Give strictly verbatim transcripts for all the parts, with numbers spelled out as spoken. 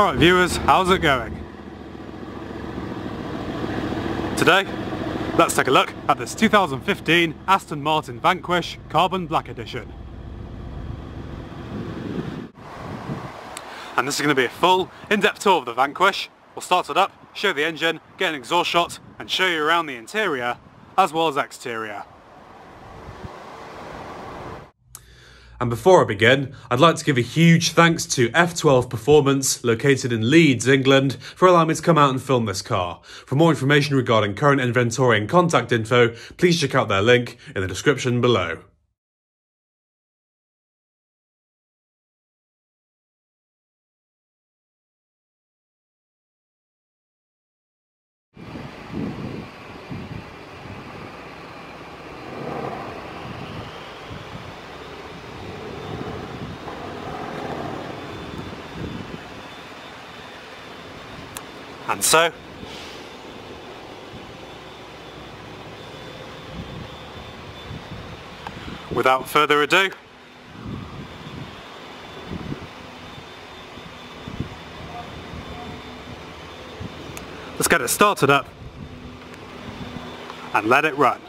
Alright viewers, how's it going? Today, let's take a look at this two thousand fifteen Aston Martin Vanquish Carbon Black Edition. And this is going to be a full, in-depth tour of the Vanquish. We'll start it up, show the engine, get an exhaust shot, and show you around the interior, as well as exterior. And before I begin, I'd like to give a huge thanks to F twelve Performance, located in Leeds, England, for allowing me to come out and film this car. For more information regarding current inventory and contact info, please check out their link in the description below. And so, without further ado, let's get it started up and let it run.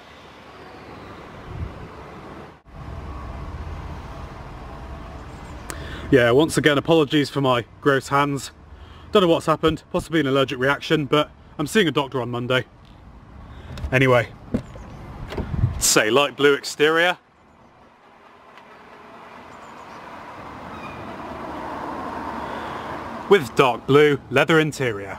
Yeah, once again apologies for my gross hands. Don't know what's happened, possibly an allergic reaction, but I'm seeing a doctor on Monday. Anyway, say light blue exterior. With dark blue leather interior.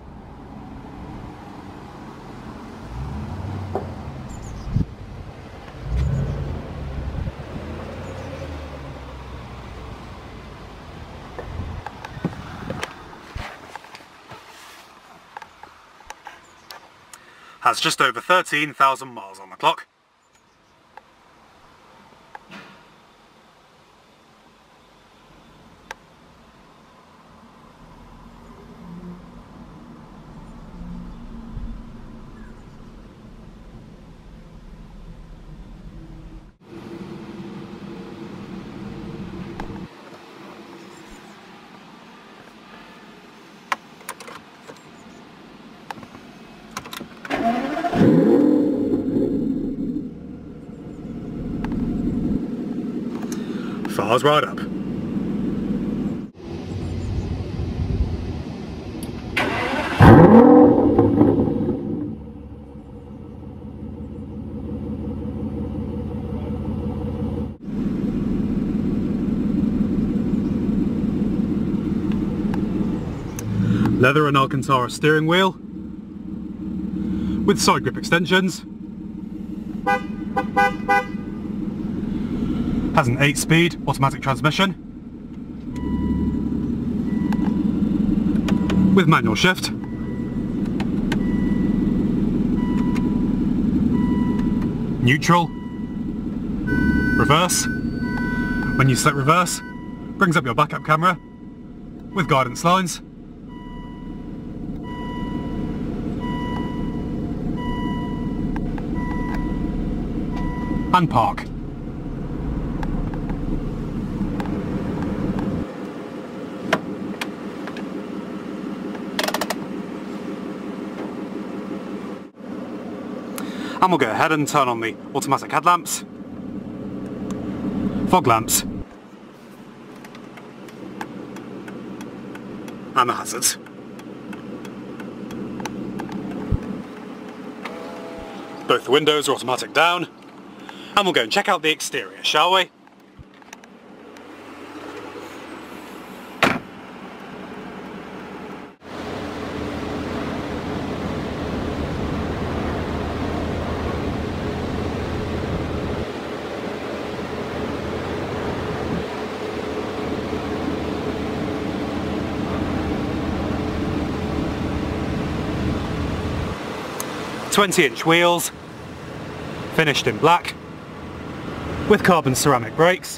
Has just over thirteen thousand miles on the clock. Fires right up. Leather and Alcantara steering wheel with side grip extensions. Has an eight speed automatic transmission with manual shift. Neutral. Reverse. When you select reverse, brings up your backup camera with guidance lines. And park. And we'll go ahead and turn on the automatic headlamps, fog lamps, and the hazards. Both the windows are automatic down, and we'll go and check out the exterior, shall we? twenty inch wheels, finished in black, with carbon ceramic brakes.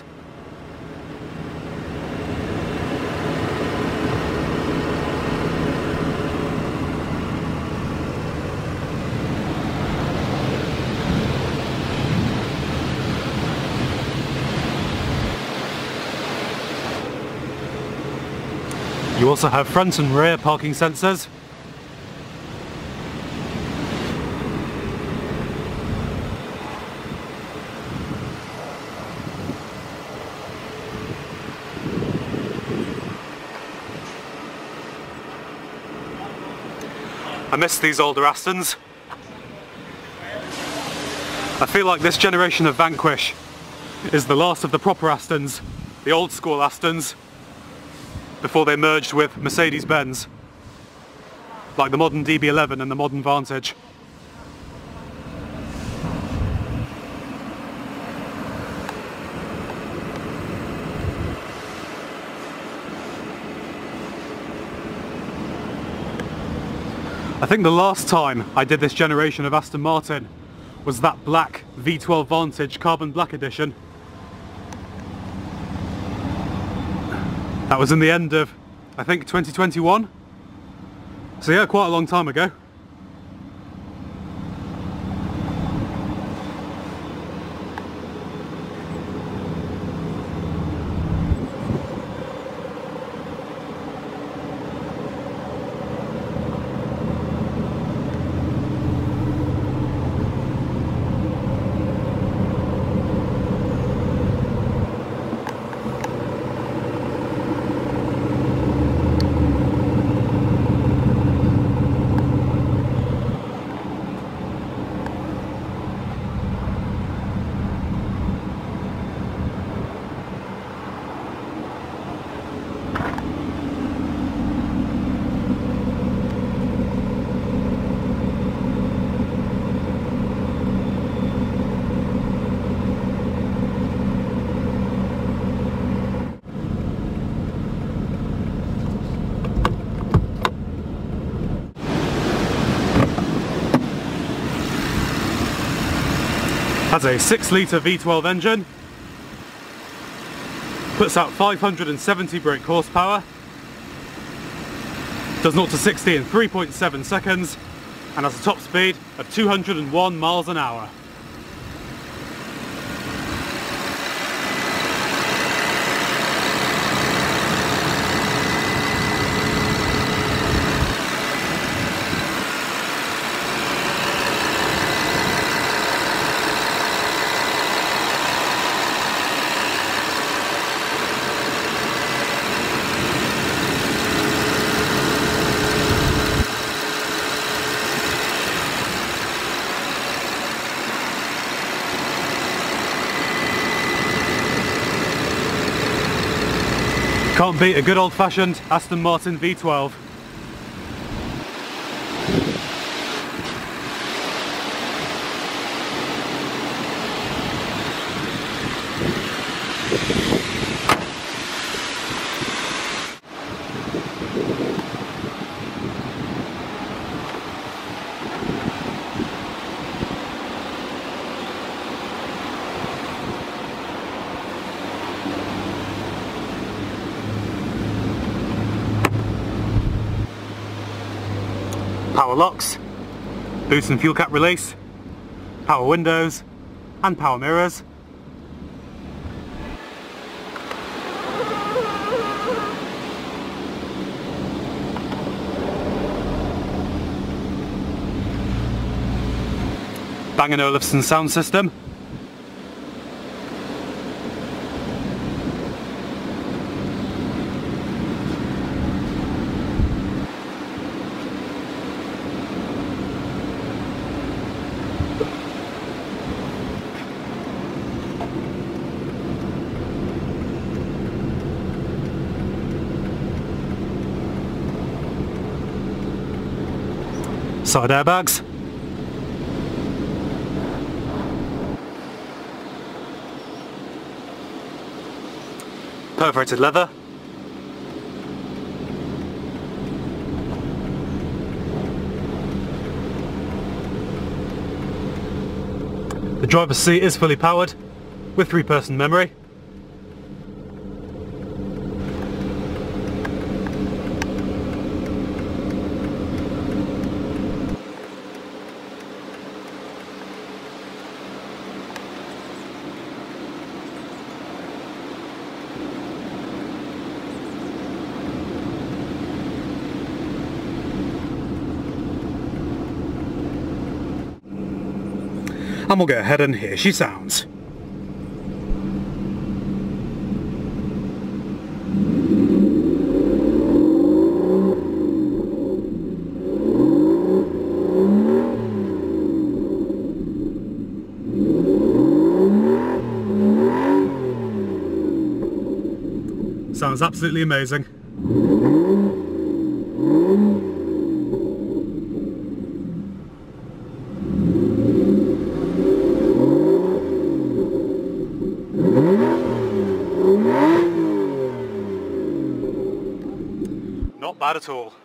You also have front and rear parking sensors. I miss these older Astons. I feel like this generation of Vanquish is the last of the proper Astons, the old school Astons, before they merged with Mercedes-Benz, like the modern D B eleven and the modern Vantage. I think the last time I did this generation of Aston Martin was that black V twelve Vantage Carbon Black Edition. That was in the end of, I think, twenty twenty-one. So yeah, quite a long time ago. Has a six litre V twelve engine, puts out five hundred seventy brake horsepower, does zero to sixty in three point seven seconds, and has a top speed of two hundred and one miles an hour. Can't beat a good old-fashioned Aston Martin V twelve. Power locks, boost and fuel cap release, power windows and power mirrors. Bang and Olufsen sound system. Side airbags. Perforated leather. The driver's seat is fully powered with three-person memory. and we'll go ahead and here she sounds. Sounds absolutely amazing. Not bad at all.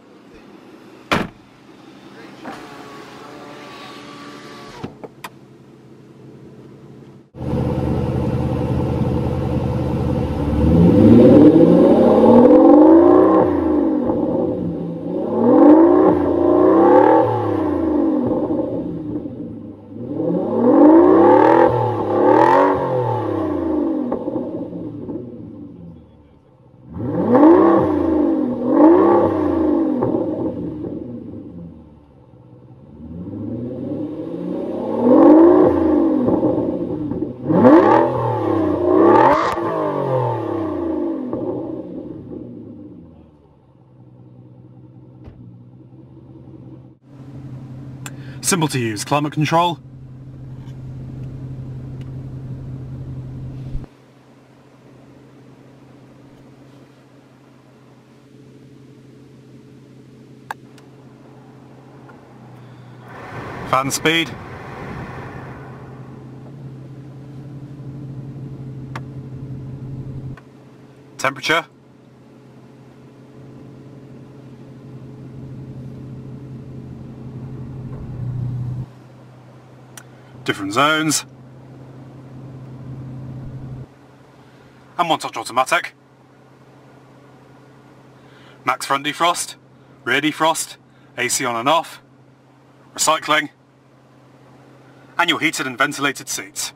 Simple to use climate control. Fan speed. Temperature. Different zones. And one touch automatic. Max front defrost, rear defrost, A C on and off, recycling, and your heated and ventilated seats.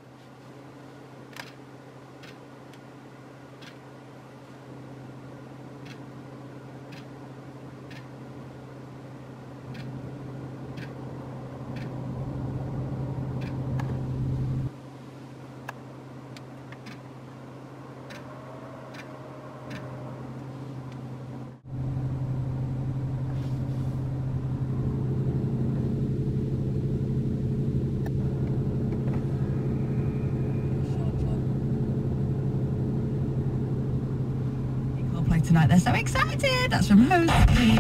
Tonight they're so excited. That's from Host.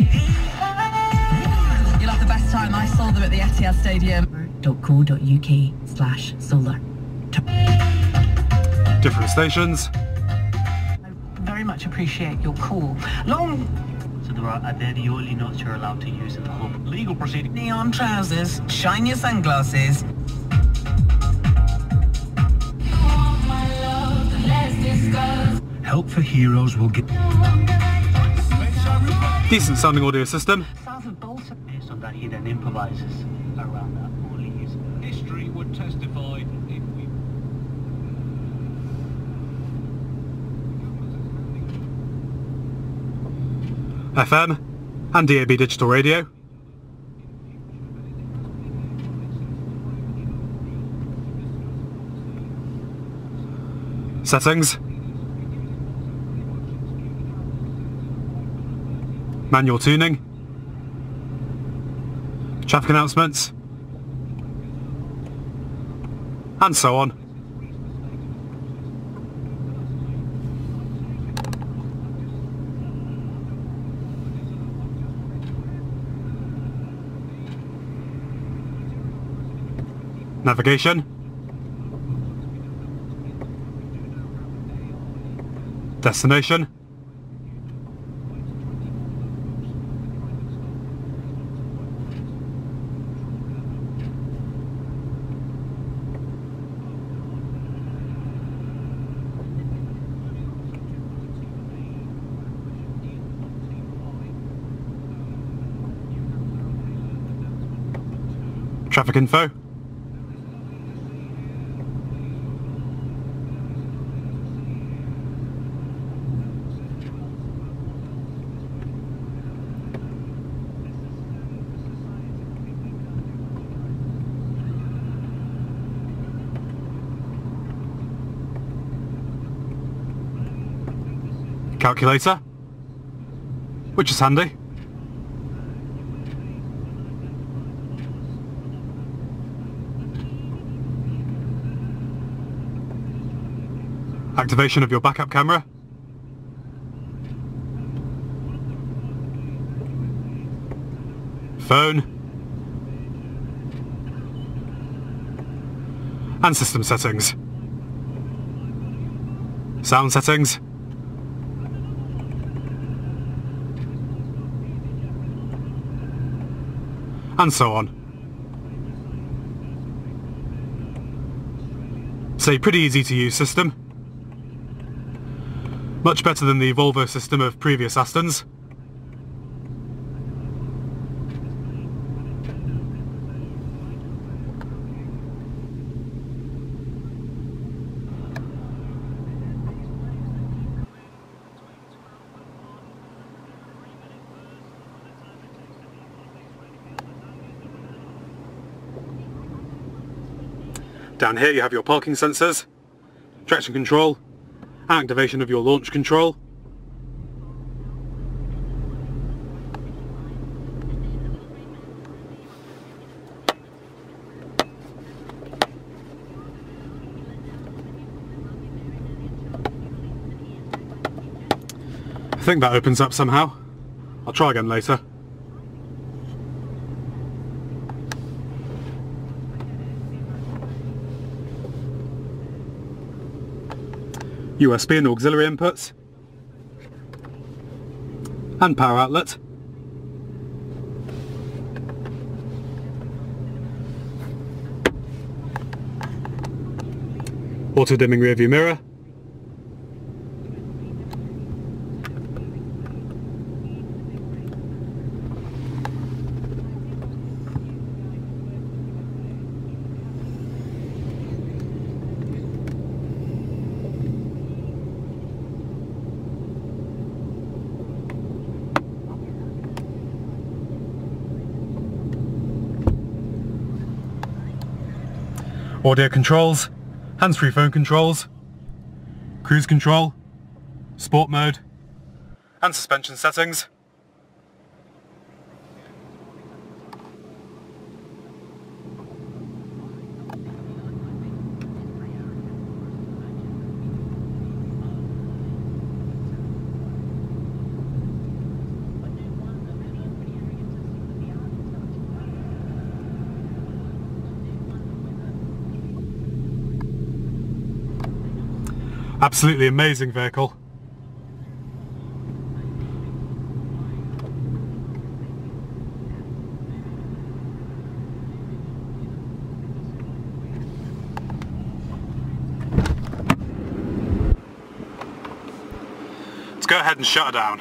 You'll have the best time. I saw them at the Etihad Stadium. .co.uk slash solar. Different stations. I very much appreciate your call. Long. So there are, they're the only nuts you're allowed to use in the hub. Legal proceeding. Neon trousers. Shine your sunglasses. Help for Heroes will get... Decent sounding audio system. Based on that, he then improvises around that. Only his history would testify if we... F M and D A B digital radio. Settings. Manual tuning. Traffic announcements. And so on. Navigation. Destination. Traffic info. calculator, which is handy. Activation of your backup camera. Phone. And system settings. Sound settings. And so on. It's a pretty easy to use system. Much better than the Volvo system of previous Astons. Down here you have your parking sensors, traction control, and activation of your launch control. I think that opens up somehow. I'll try again later. U S B and auxiliary inputs, and power outlet. Auto dimming rear view mirror. Audio controls, hands-free phone controls, cruise control, sport mode, and suspension settings. Absolutely amazing vehicle. Let's go ahead and shut her down.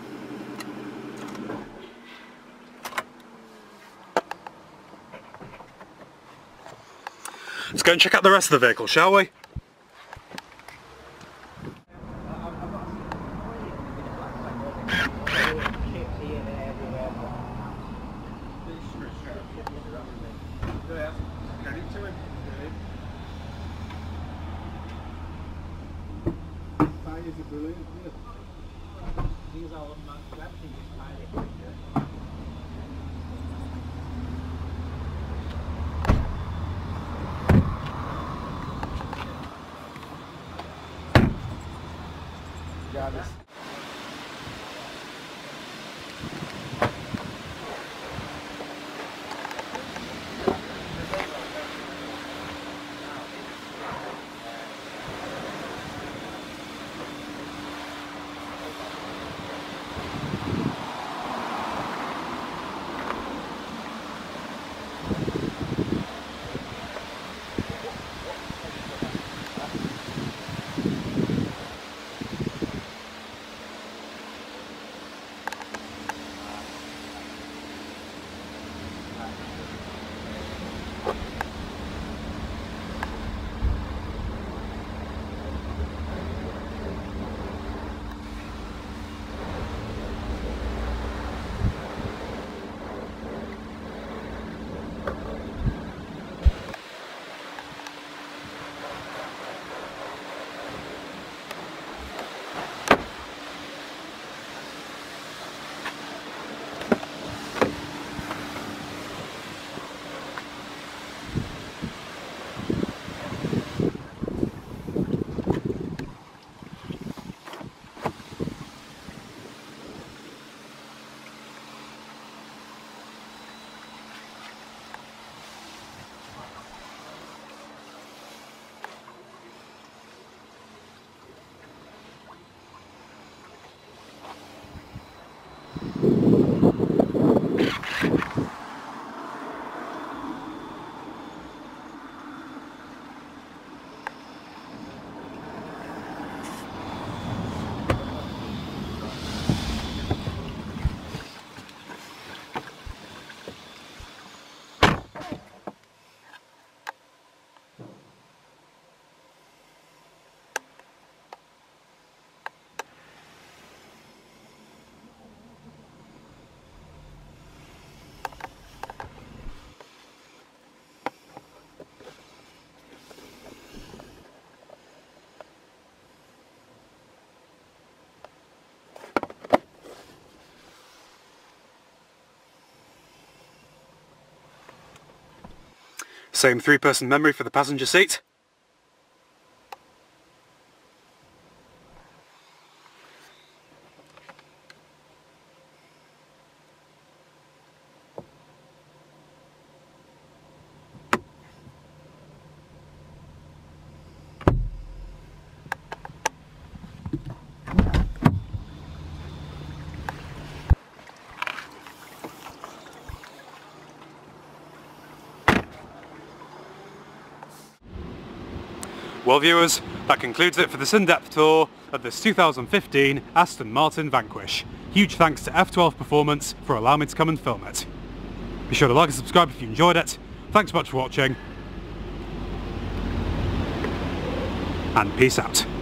Let's go and check out the rest of the vehicle, shall we? Same three-person memory for the passenger seat. Well viewers, that concludes it for this in-depth tour of this two thousand fifteen Aston Martin Vanquish. Huge thanks to F twelve Performance for allowing me to come and film it. Be sure to like and subscribe if you enjoyed it. Thanks so much for watching, and peace out.